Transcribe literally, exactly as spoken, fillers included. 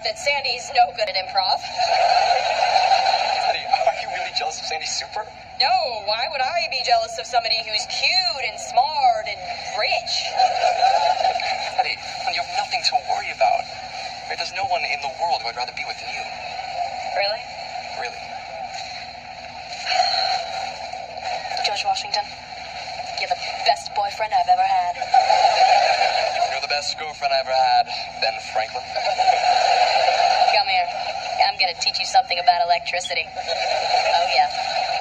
that Sandy's no good at improv. Teddy, are you really jealous of Sandy's super? No, why would I be jealous of somebody who's cute and smart and rich? Teddy, you have nothing to worry about. Right? There's no one in the world who I'd rather be with than you. Really? Really. George Washington, you're the best boyfriend I've ever had. You're the best girlfriend I ever had, Ben Franklin. Come here. I'm gonna teach you something about electricity. Oh, yeah.